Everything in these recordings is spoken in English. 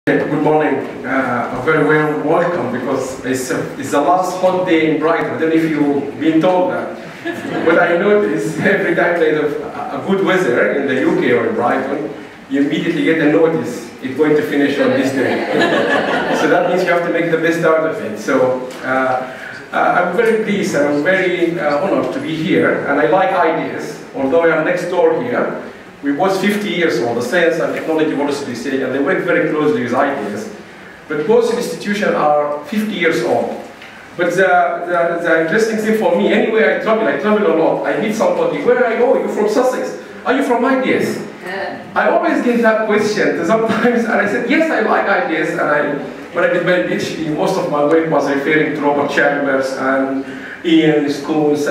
Good morning. A very warm welcome because it's the last hot day in Brighton. I don't know if you've been told that. But I notice every time there's a good weather in the UK or in Brighton, you immediately get a notice it's going to finish on this day. So that means you have to make the best out of it. So I'm very pleased and I'm very honored to be here. And I like ideas, although I am next door here. We was 50 years old, the Science and Technology University say, and they work very closely with ideas. But both institutions are 50 years old. But the interesting thing for me, anywhere I travel a lot, I meet somebody, where are you? Oh, you're from Sussex. Are you from ideas? I always get that question sometimes, and I said, yes, I like ideas. And when I did my PhD, most of my work was referring to Robert Chambers and Ian Schools.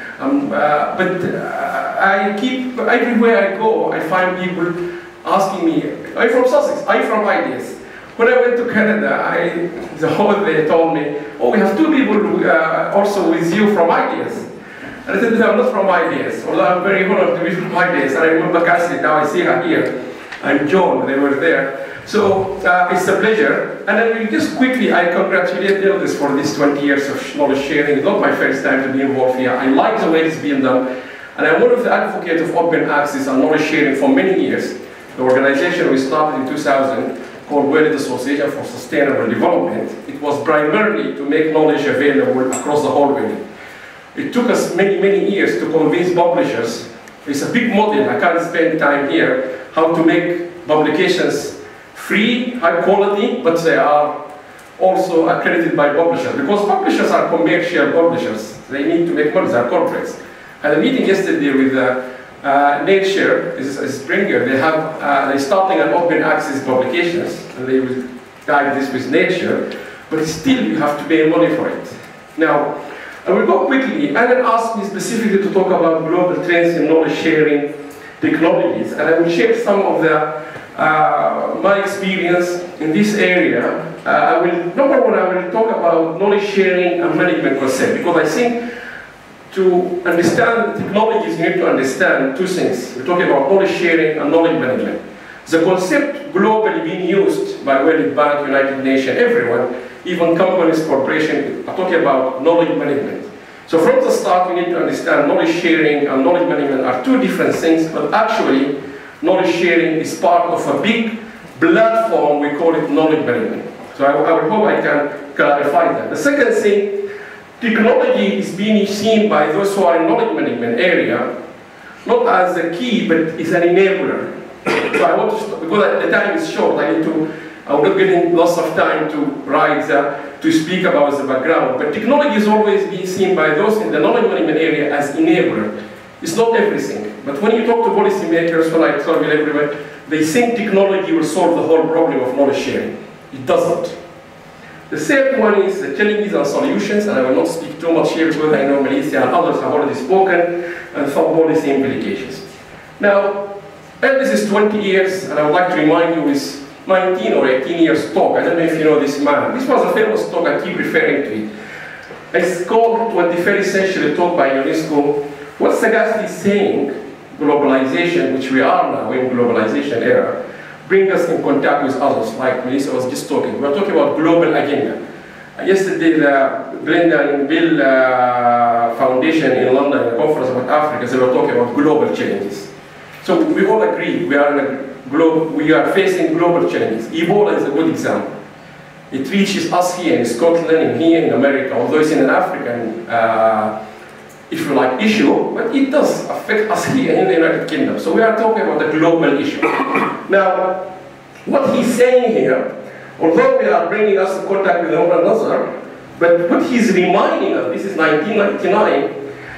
I keep, everywhere I go, I find people asking me, are you from Sussex? Are you from ideas? When I went to Canada, the whole day told me, oh, we have two people also with you from ideas. And I said, no, I'm not from ideas, although I'm very honored to be from ideas. And I remember Cassie, now I see her here, and John, they were there. So it's a pleasure. And then just quickly, I congratulate Eldis for this 20 years of knowledge sharing. It's not my first time to be involved here. I like the way it's being done. And I'm one of the advocates of open access and knowledge sharing for many years. The organization we started in 2000 called World Association for Sustainable Development. It was primarily to make knowledge available across the whole world. It took us many years to convince publishers. It's a big model, I can't spend time here, how to make publications free, high quality, but they are also accredited by publishers. Because publishers are commercial publishers. They need to make money, they are corporates. I had a meeting yesterday with Nature, Springer. They're starting an open access publications, and they will guide this with Nature, but still you have to pay money for it. Now, I will go quickly. Alan asked me specifically to talk about global trends in knowledge sharing technologies, and I will share some of my experience in this area. Number one, I will talk about knowledge sharing and management concept, because I think to understand technologies, you need to understand two things. We're talking about knowledge sharing and knowledge management. The concept globally being used by World Bank, United Nations, everyone, even companies, corporations, are talking about knowledge management. So from the start, we need to understand knowledge sharing and knowledge management are two different things, but actually, knowledge sharing is part of a big platform, we call it knowledge management. So I hope I can clarify that. The second thing, technology is being seen by those who are in knowledge management area, not as a key, but is an enabler. So I want to stop, because the time is short, I'm not getting lots of time to write, to speak about the background, but technology is always being seen by those in the knowledge management area as enabler. It's not everything, but when you talk to policymakers, when I travel everywhere, they think technology will solve the whole problem of knowledge sharing. It doesn't. The third one is the challenges and solutions, and I will not speak too much here because I know Melissa and others have already spoken, and some policy implications. Now, this is 20 years, and I would like to remind you with 19 or 18 years talk. I don't know if you know this man. This was a famous talk, I keep referring to it. It's called 21st Century Talk by UNESCO. What Sagasti is saying, globalization, which we are now in globalization era, bring us in contact with others, like Melissa was just talking. We're talking about global agenda. Yesterday, the Glenda and Bill Foundation in London, a conference about Africa, they were talking about global challenges. So we all agree we are facing global challenges. Ebola is a good example. It reaches us here in Scotland and here in America, although it's in an African, if you like, issue, but it does affect us here in the United Kingdom. So we are talking about a global issue. Now, what he's saying here, although we are bringing us in contact with one another, but what he's reminding us, this is 1999,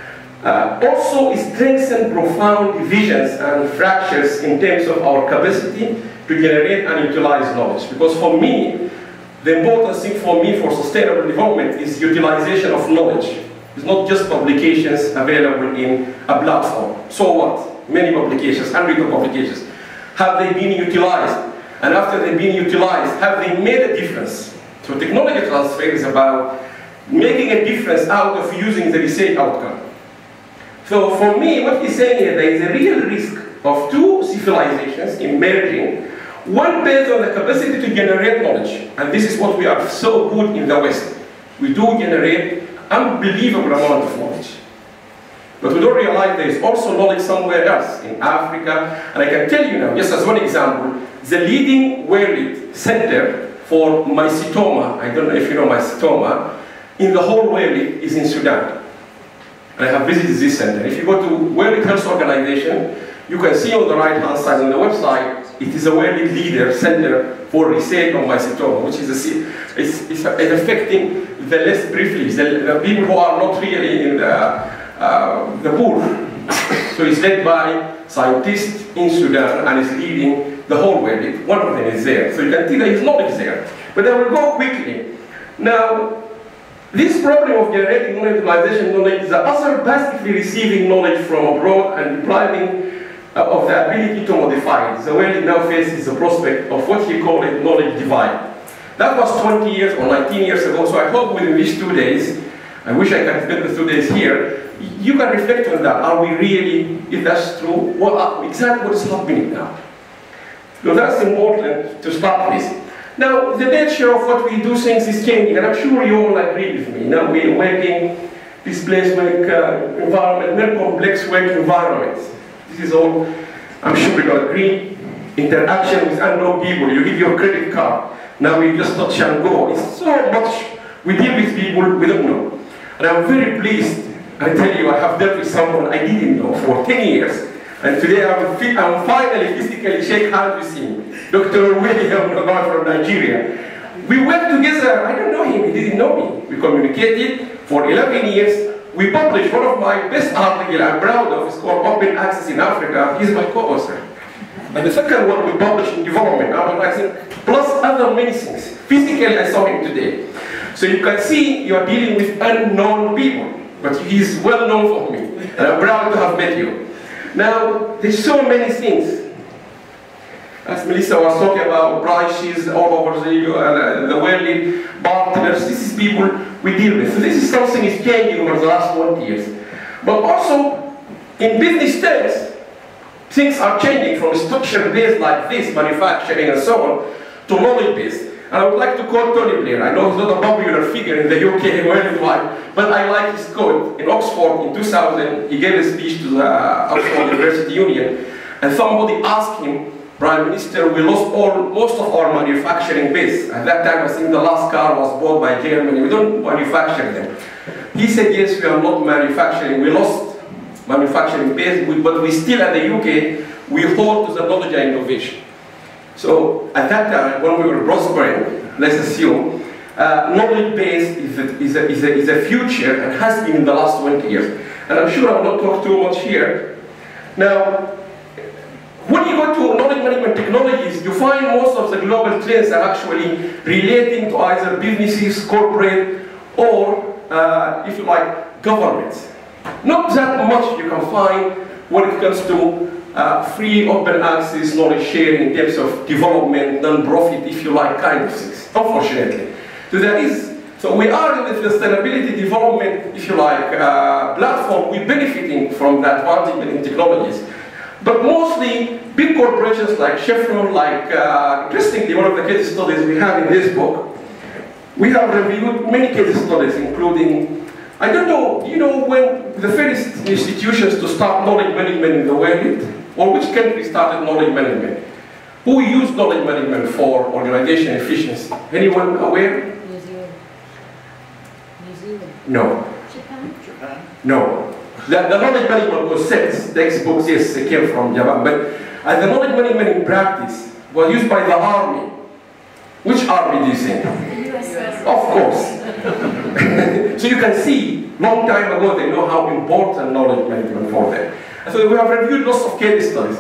also strengthen profound divisions and fractures in terms of our capacity to generate and utilize knowledge. Because for me, the important thing for me for sustainable development is utilization of knowledge. It's not just publications available in a platform. So what? Many publications, hundreds of publications. Have they been utilized? And after they've been utilized, have they made a difference? So technology transfer is about making a difference out of using the research outcome. So for me, what he's saying here, there is a real risk of two civilizations emerging, One based on the capacity to generate knowledge, and this is what we are so good in the West. We do generate unbelievable amount of knowledge. But we don't realize there is also knowledge somewhere else, in Africa. And I can tell you now, just as one example, the leading world center for mycetoma, I don't know if you know mycetoma, in the whole world is in Sudan. And I have visited this center. If you go to World Health Organization, you can see on the right-hand side on the website, it is a world leader center for research on mycetoma, which is it's affecting the less privileged, the people who are not really in the poor. So it's led by scientists in Sudan and is leading the whole world. One of them is there. So you can see that his knowledge is there. But I will go quickly. Now, this problem of generating utilization knowledge, the other basically receiving knowledge from abroad and depriving of the ability to modify it. The world now faces the prospect of what he called a knowledge divide. That was 20 years or 19 years ago, so I hope within these 2 days, I wish I could spend the 2 days here, you can reflect on that. Are we really, if that's true, exactly what is happening now? So that's important to start with. Now, the nature of what we do things is changing, and I'm sure you all agree with me. Now we're making this place work environment, very complex work environments. This is all, I'm sure you agree, interaction with unknown people. You give your credit card, now we just touch and go. It's so much, we deal with people we don't know. And I'm very pleased, I tell you, I have dealt with someone I didn't know for 10 years. And today I'm finally physically shake hands with him, Dr. William Noga from Nigeria. We worked together, I don't know him, he didn't know me. We communicated for 11 years. We published one of my best articles I'm proud of, it's called Open Access in Africa. He's my co-author. And the second one we published in development, advertising, plus other many things. Physically, I saw him today. So you can see you're dealing with unknown people, but he's well known for me. And I'm proud to have met you. Now, there's so many things. As Melissa was talking about, prices all over the worldly partners, this is people we deal with. So this is something is changing over the last 20 years. But also, in business terms, things are changing from structure-based like this, manufacturing and so on, to knowledge-based. And I would like to quote Tony Blair. I know he's not a popular figure in the UK worldwide, but I like his quote. In Oxford in 2000, he gave a speech to the Oxford University Union, and somebody asked him, Prime Minister, we lost most of our manufacturing base. At that time, I think the last car was bought by Germany. We don't manufacture them. He said, yes, we are not manufacturing. We lost manufacturing base, but we still, at the UK, we hold to the knowledge and innovation. So at that time, when we were prospering, let's assume, knowledge base is a future and has been in the last 20 years. And I'm sure I will not talk too much here. Now, when you go to knowledge management technologies, you find most of the global trends are actually relating to either businesses, corporate, or, if you like, governments. Not that much you can find when it comes to free, open access, knowledge sharing in terms of development, non-profit, if you like, kind of things, unfortunately. So we are in the sustainability development, if you like, platform. We're benefiting from the advancement in technologies. But mostly, big corporations like Chevron, interestingly, one of the case studies we have in this book, we have reviewed many case studies, including, I don't know, you know when the first institutions to start knowledge management in the world, or which country started knowledge management? Who used knowledge management for organization efficiency? Anyone aware? New Zealand. New Zealand. No. Japan. Japan. No. The knowledge management concepts, textbooks, yes, they came from Japan, but the knowledge management in practice was used by the army. Which army do you think? The US. Of course. So you can see, long time ago, they know how important knowledge management for them. And so we have reviewed lots of case studies.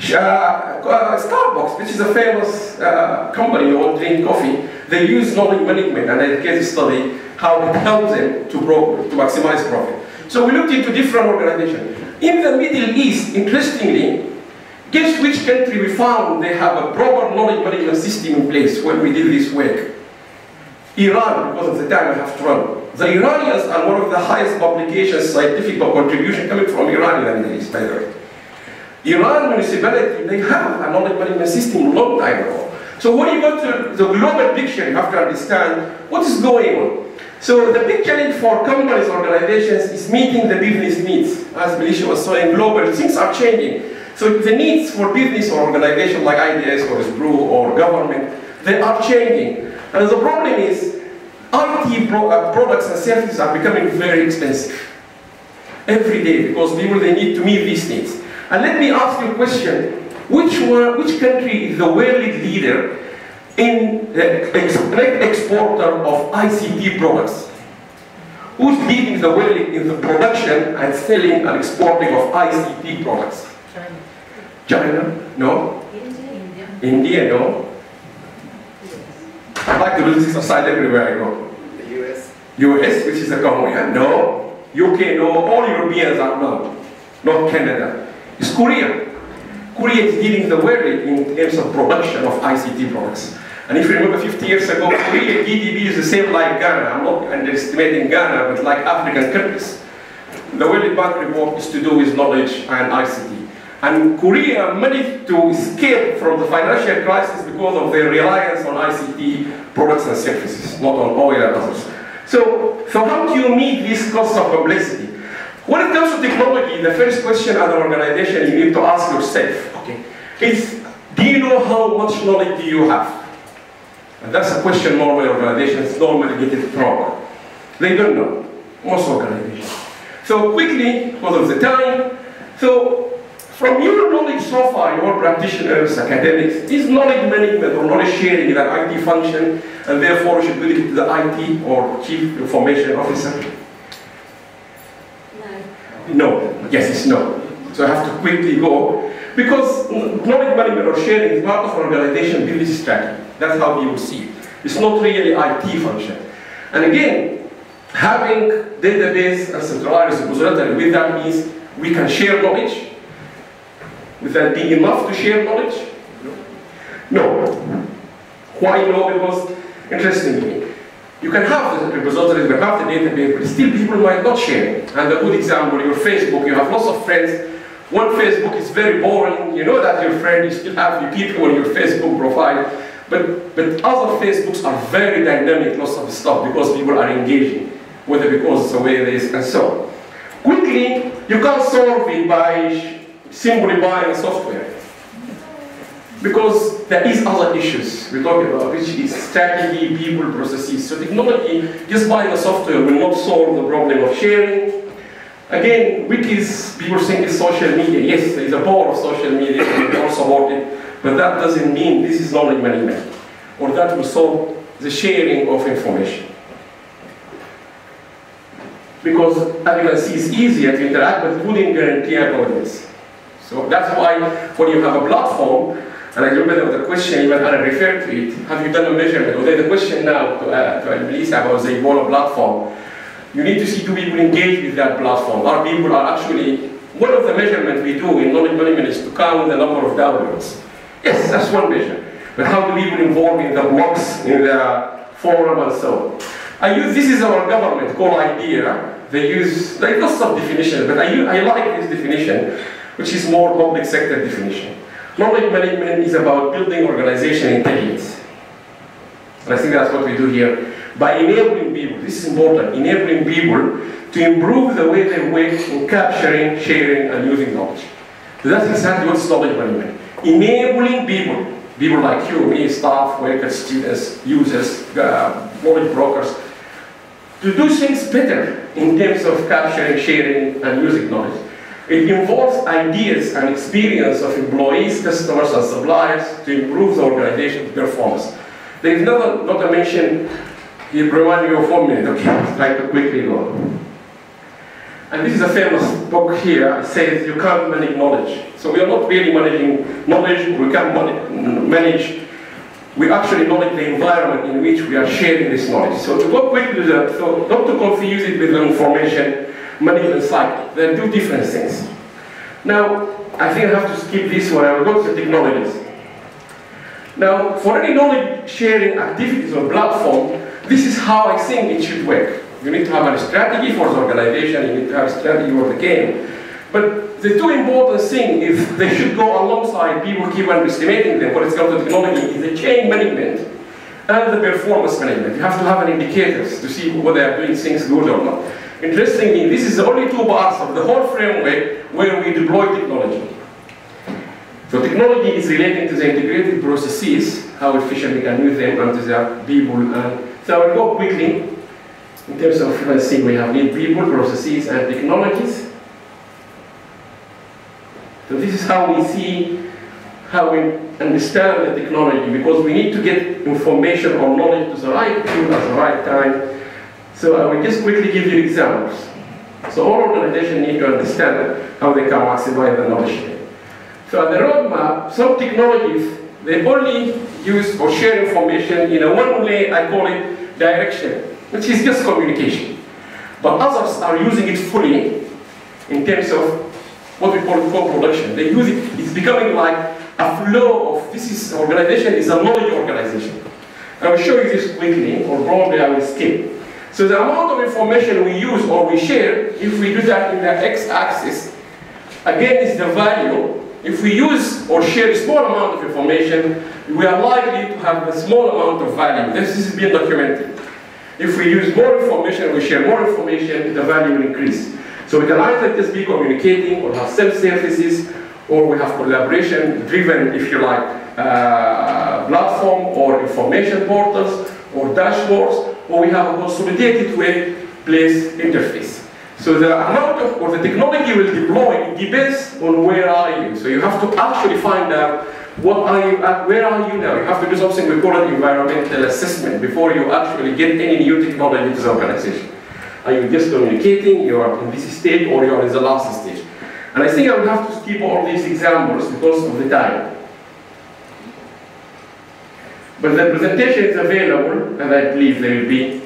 Starbucks, which is a famous company, you all drink coffee, they use knowledge management, and they case study how it helps them to maximize profit. So we looked into different organizations. In the Middle East, interestingly, guess which country we found they have a proper knowledge management system in place when we did this work? Iran, because of the time I have to run. The Iranians are one of the highest publications, scientific contribution coming from Iran in the Middle East, by the way. Iran municipality, they have a knowledge management system long time ago. So when you go to the global picture, you have to understand what is going on. So the big challenge for companies, organizations, is meeting the business needs. As Militia was saying, global, things are changing. So the needs for business or organization like IDS or SBRU or government, they are changing. And the problem is, IT products and services are becoming very expensive every day because people, they need to meet these needs. And let me ask you a question. Which country is the world leader in the net exporter of ICT products? Who's leading the world in the production and selling and exporting of ICT products? China. China? No? India. India? No? I like to do this exercise everywhere I go. The US. US, which is a common, yeah? No. UK, no. All Europeans are no. Not Canada. It's Korea. Korea is leading the world in terms of production of ICT products. And if you remember 50 years ago, Korea GDP is the same like Ghana. I'm not underestimating Ghana, but like African countries. The World Bank report is to do with knowledge and ICT. And Korea managed to escape from the financial crisis because of their reliance on ICT products and services, not on oil and others. So how do you meet this cost of complexity? When it comes to technology, the first question as an organization you need to ask yourself, okay, is, do you know how much knowledge do you have? And that's a question normally organizations normally get it wrong. They don't know, most organizations. So quickly, because of the time, so from your knowledge so far, your practitioners, academics, is knowledge management or knowledge sharing an IT function, and therefore should be to the IT or Chief Information Officer? No. Yes, it's no. So I have to quickly go, because knowledge management or sharing is part of an organization business strategy. That's how you will see it. It's not really IT function. And again, having database and centralized repository, with that means we can share knowledge. Would that be enough to share knowledge? No. Why no? Because, interestingly, you can have the repositories, you can have the database, but still people might not share it. And a good example, your Facebook, you have lots of friends. One Facebook is very boring, you know that your friend, you still have your people on your Facebook profile, but other Facebooks are very dynamic, lots of stuff, because people are engaging, whether because it's the way it is, and so on. Quickly, you can't solve it by simply buying software. Because there is other issues we talk about, which is strategy, people, processes. So technology, just buying a software will not solve the problem of sharing. Again, wikis, people think it's social media. Yes, there is a power of social media, we all support it, but that doesn't mean this is knowledge management, or that will solve the sharing of information. Because, as you can see, it's easier to interact, but it wouldn't guarantee an audience. So that's why when you have a platform, and I remember there was a question, even I referred to it, have you done a measurement? Or there's a question now to Melissa about the Ebola platform. You need to see do people engage with that platform. Our people are actually, one of the measurements we do in knowledge management is to count the number of downloads. Yes, that's one measure. But how do people involve in the blogs, in the forum and so on? This is our government called IDEA. They use, like lots of definitions, but I like this definition, which is more public sector definition. Knowledge management is about building organization intelligence. And I think that's what we do here. By enabling people, this is important, enabling people to improve the way they work in capturing, sharing, and using knowledge. So that's exactly what's knowledge management. Enabling people like you, me, staff, workers, students, users, knowledge brokers, to do things better in terms of capturing, sharing, and using knowledge. It involves ideas and experience of employees, customers, and suppliers to improve the organization's performance. There is not a mention, he reminded me of 1 minute, okay, I'll try to quickly go. And this is a famous book here, it says you can't manage knowledge. So we are not really managing knowledge, we can't manage, we actually manage the environment in which we are sharing this knowledge. So to go quickly, so not to confuse it with the information management cycle. They're two different things. Now, I think I have to skip this one. I will go to technologies. Now, for any knowledge sharing activities or platform, this is how I think it should work. You need to have a strategy for the organization, you need to have a strategy for the game. But the two important things, if they should go alongside, people keep underestimating them when it comes to technology, is the change management and the performance management. You have to have an indicators to see whether they are doing things good or not. Interestingly, this is the only two parts of the whole framework where we deploy technology. So technology is relating to the integrated processes, how efficiently we can use them, and to the people. So I will go quickly in terms of, let's see, we have people, processes, and technologies. So this is how we see, how we understand the technology, because we need to get information or knowledge to the right tool at the right time. So I will just quickly give you examples. So all organizations need to understand how they can maximize the knowledge. So at the roadmap, some technologies, they only use or share information in a one way, I call it direction, which is just communication. But others are using it fully in terms of what we call co-production. They use it, it's becoming like a flow of, organization is a knowledge organization. I will show you this quickly, or probably I will skip. So the amount of information we use or we share, if we do that in the x-axis, again is the value. If we use or share a small amount of information, we are likely to have a small amount of value. This is being documented. If we use more information, we share more information, the value will increase. So we can either just be communicating or have self-services, or we have collaboration-driven, if you like, platform or information portals or dashboards, or we have a consolidated web-based interface. So the amount of, or the technology will deploy depends on where are you. So you have to actually find out what are you at, where are you now. You have to do something we call it environmental assessment before you actually get any new technology to the organization. Are you just communicating, you are in this stage, or you are in the last stage? And I think I would have to skip all these examples because of the time. But the presentation is available, and I believe there will be.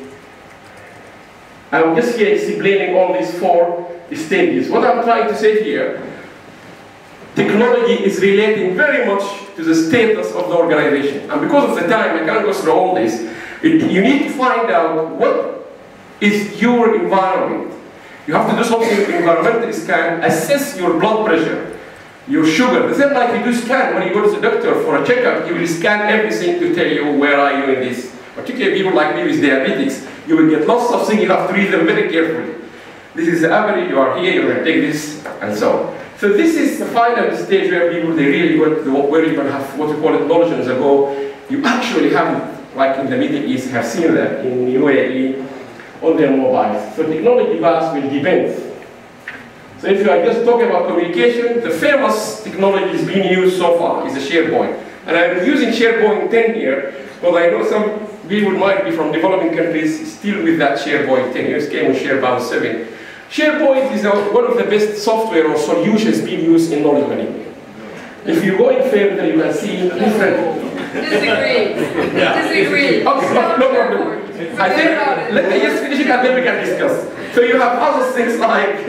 I'm just here explaining all these four stages. What I'm trying to say here, technology is relating very much to the status of the organization. And because of the time, I can't go through all this. You need to find out what is your environment. You have to do something with environmental scan, assess your blood pressure, your sugar. The same like you do scan when you go to the doctor for a checkup, you will scan everything to tell you where are you in this. Particularly people like me with diabetics, you will get lots of things, you have to read them very carefully. This is the average, you are here, you're going to take this, and so on. So this is the final stage where people, they really want to, where you can have what we call it knowledge on the go. You actually have it, like in the Middle East, have seen that in UAE, on their mobiles. So technology bus will depend. So if you are just talking about communication, the famous technology is being used so far is the SharePoint. And I've been using SharePoint 10 here, but I know some people might be from developing countries still with that SharePoint 10 years, came with SharePoint 7. SharePoint is one of the best software or solutions being used in knowledge management. If you go in further, you can see different. Disagree. Disagree. Okay, no problem. I think, let me just finish it and then we can discuss. So you have other things like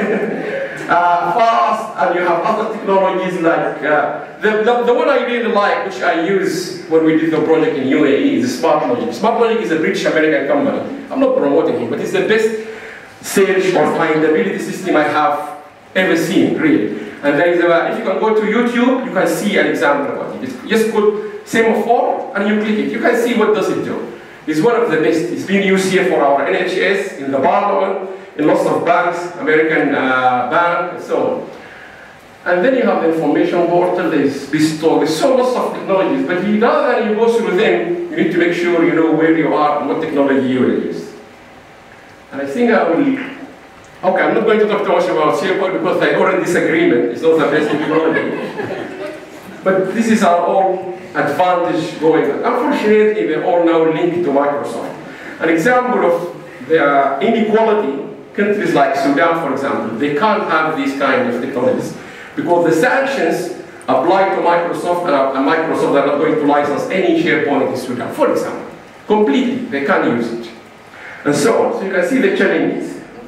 FAST, and you have other technologies like, the one I really like, which I use when we did the project in UAE, is SmartLogic. SmartLogic is a British American company. I'm not promoting it, but it's the best search or findability system I have ever seen, really. And there is if you can go to YouTube, you can see an example of it. It's just put semaphore and you click it. You can see what does it do. It's one of the best. It's been used here for our NHS, in the Parliament, in lots of banks, American bank, and so on. And then you have the information portal, there's BizTalk, there's so lots of technologies, but rather than you go through them, you need to make sure you know where you are and what technology you will use. And I think I will, okay, I'm not going to talk too much about SharePoint because I already disagreement, it's not the best technology. But this is our own advantage going on. Unfortunately, they're all now linked to Microsoft. An example of the inequality, countries like Sudan, for example, they can't have these kind of technologies because the sanctions apply to Microsoft, and Microsoft are not going to license any SharePoint in Sudan, for example. Completely, they can't use it. And so on. So you can see the challenges.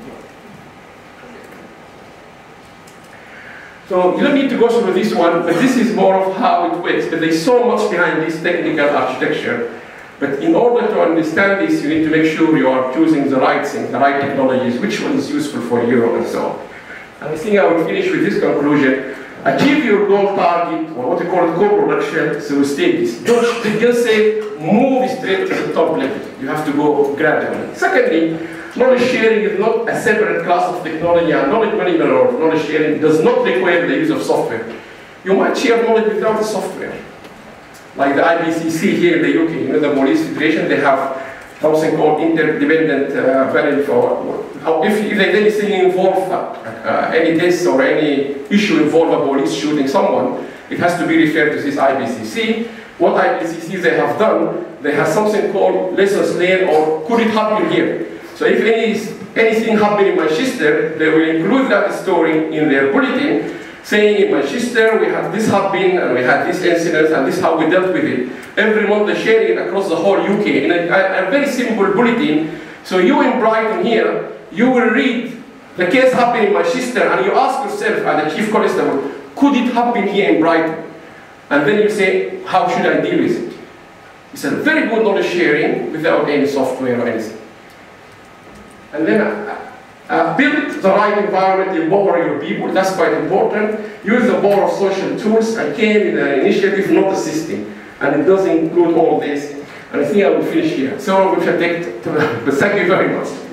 So you don't need to go through this one, but this is more of how it works. But there's so much behind this technical architecture. But in order to understand this, you need to make sure you are choosing the right thing, the right technologies, which one is useful for you, and so on. And I think I will finish with this conclusion. Achieve your goal target, or what we call co-production, through stages. Don't just say, move straight to the top level. You have to go gradually. Secondly, knowledge sharing is not a separate class of technology, and knowledge management or knowledge sharing does not require the use of software. You might share knowledge without software. Like the IBCC here in the UK, you know, the Police Federation, they have something called interdependent value for, if there's anything involved, any test or any issue involve a police shooting someone, it has to be referred to this IBCC. What IBCC they have done, they have something called lessons learned or could it happen here. So if anything happened in Manchester, they will include that story in their bulletin, saying in Manchester we had this happen and we had this incident and this is how we dealt with it. Every month they share it across the whole UK in a very simple bulletin. So you in Brighton here, you will read the case happened in Manchester and you ask yourself as the Chief Constable, could it happen here in Brighton? And then you say, how should I deal with it? It's a very good knowledge sharing without any software or anything. And then build the right environment, empower your people, that's quite important. Use the power of social tools. I came in an initiative, not a system. And it does include all this. And I think I will finish here. So we shall take, but thank you very much.